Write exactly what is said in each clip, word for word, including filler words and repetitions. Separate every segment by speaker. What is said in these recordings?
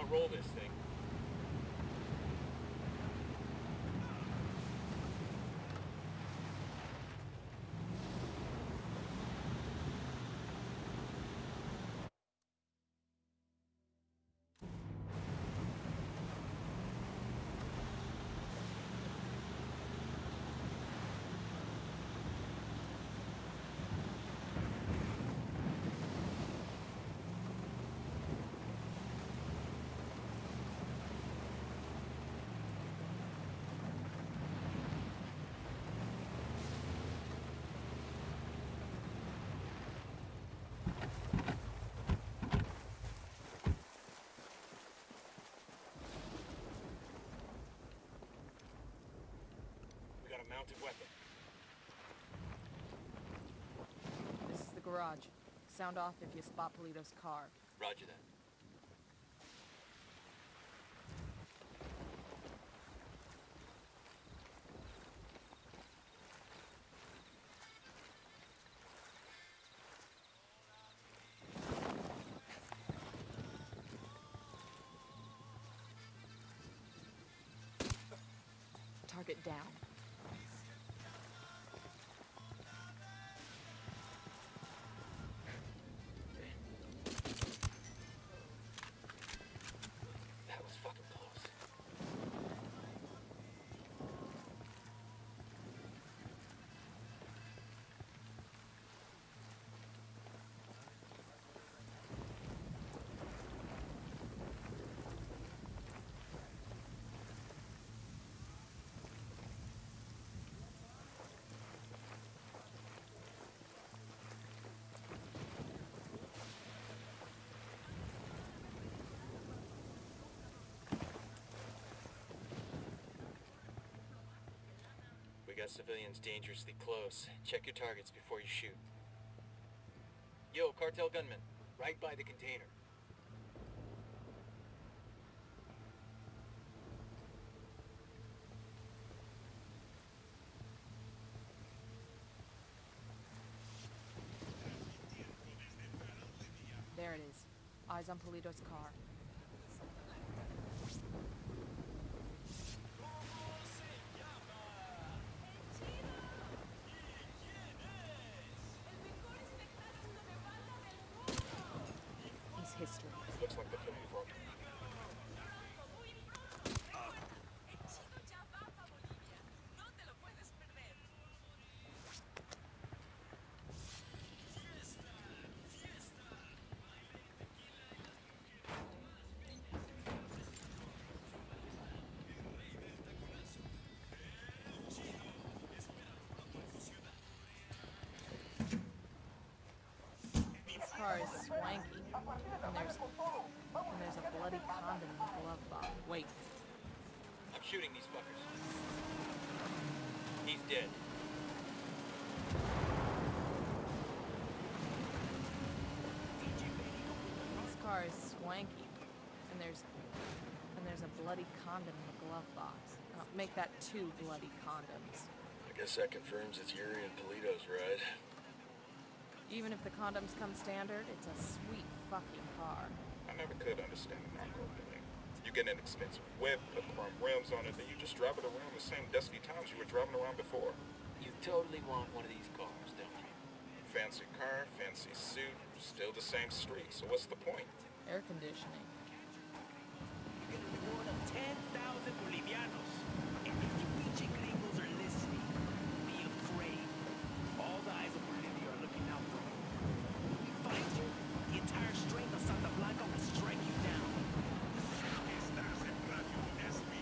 Speaker 1: roll this thing. Mounted weapon.
Speaker 2: This is the garage. Sound off if you spot Polito's car.
Speaker 1: Roger that.
Speaker 2: Target down.
Speaker 1: That was fucking close. We got civilians dangerously close. Check your targets before you shoot. Yo, cartel gunman, right by the container.
Speaker 2: There it is. Eyes on Polito's car. He's history.
Speaker 1: Looks like the film you brought.
Speaker 2: This car is swanky. And there's, and there's a bloody condom in the glove box. Wait.
Speaker 1: I'm shooting these fuckers. He's dead.
Speaker 2: This car is swanky. And there's, and there's a bloody condom in the glove box. I'll make that two bloody condoms.
Speaker 3: I guess that confirms it's Yuri and Polito's ride.
Speaker 2: Even if the condoms come standard, it's a sweet fucking car.
Speaker 4: I never could understand the Mongol thing. You get an expensive whip, put chrome rims on it, then you just drive it around the same dusty towns you were driving around before.
Speaker 1: You totally want one of these cars, don't you?
Speaker 4: Fancy car, fancy suit, still the same street, so what's the point?
Speaker 2: Air conditioning.
Speaker 5: You get a reward of ten thousand bolivianos. And if you pinche gringos are listening, be afraid. All the eyes of Bolivia are looking out for you. When we find you, the entire strength of Santa Blanca will strike you down. Estás en Radio S B.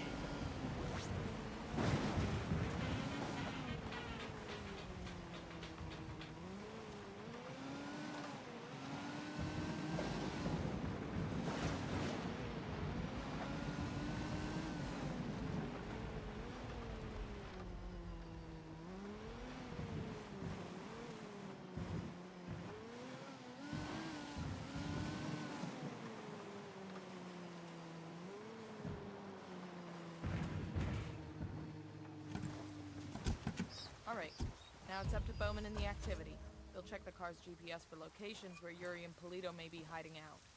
Speaker 2: Alright, now it's up to Bowman and the activity. They'll check the car's G P S for locations where Yuri and Polito may be hiding out.